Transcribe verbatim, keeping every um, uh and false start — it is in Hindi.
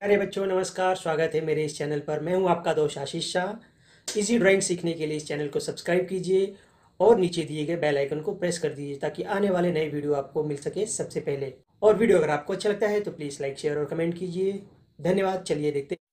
अरे बच्चों नमस्कार, स्वागत है मेरे इस चैनल पर। मैं हूं आपका दोस्त आशीष शाह। इजी ड्राइंग सीखने के लिए इस चैनल को सब्सक्राइब कीजिए और नीचे दिए गए बेल आइकन को प्रेस कर दीजिए ताकि आने वाले नए वीडियो आपको मिल सके सबसे पहले। और वीडियो अगर आपको अच्छा लगता है तो प्लीज़ लाइक शेयर और कमेंट कीजिए। धन्यवाद। चलिए देखते